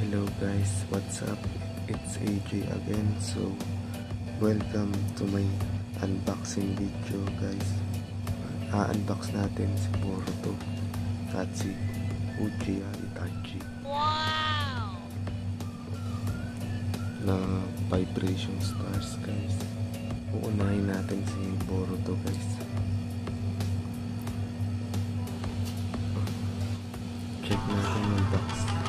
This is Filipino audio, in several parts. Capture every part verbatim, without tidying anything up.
Hello guys, what's up? It's A J again. So, welcome to my unboxing video guys. A-unbox natin si Boruto at si Uchiha Itachi. Wow! Na vibration stars guys. Uunahin natin si Boruto guys. Check natin yung box.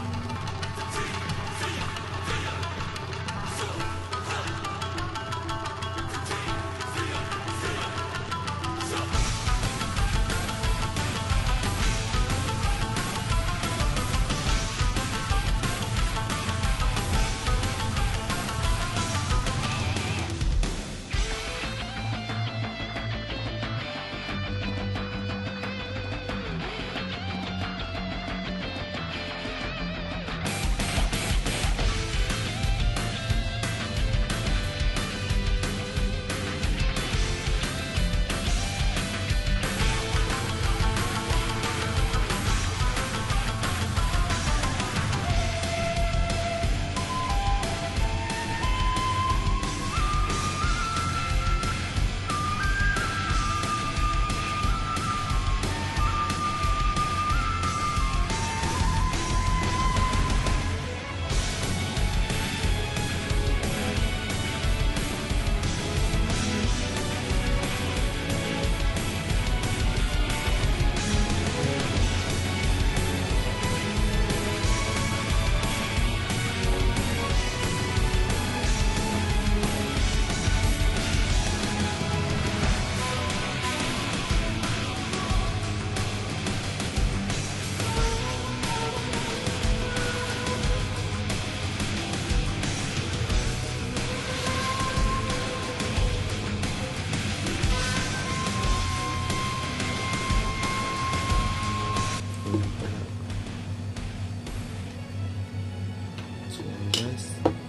So yan guys,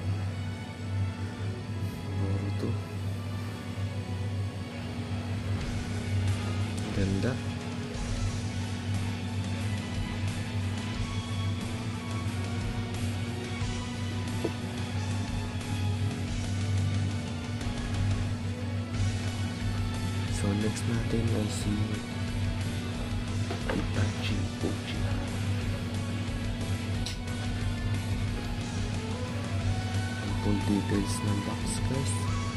Boruto, ganda. So next natin ay si Itachi Uchiha. Full details ng box guys.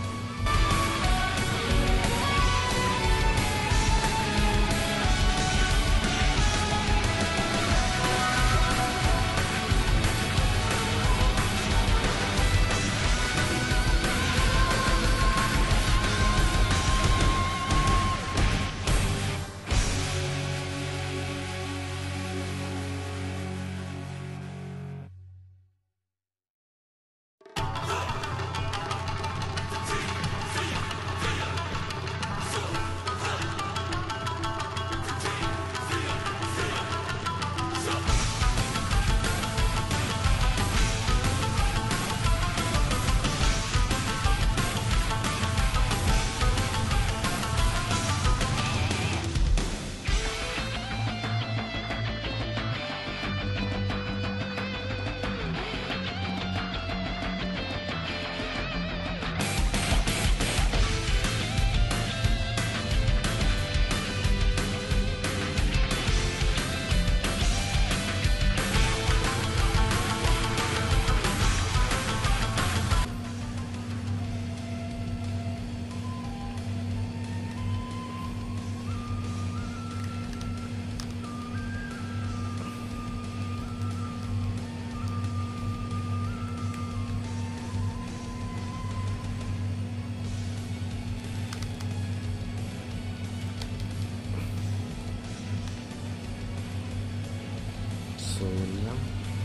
So yun lang.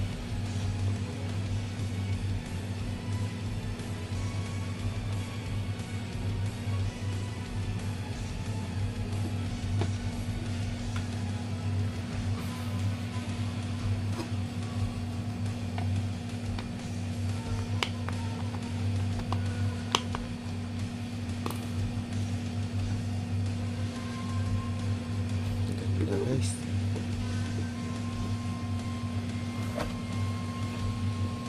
Ganda guys.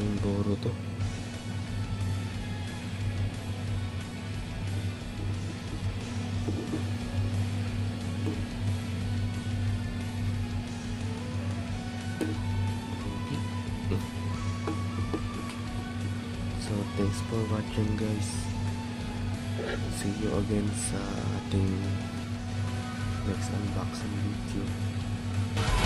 yung Boruto. So thanks for watching guys. See you again sa ating next unboxing video.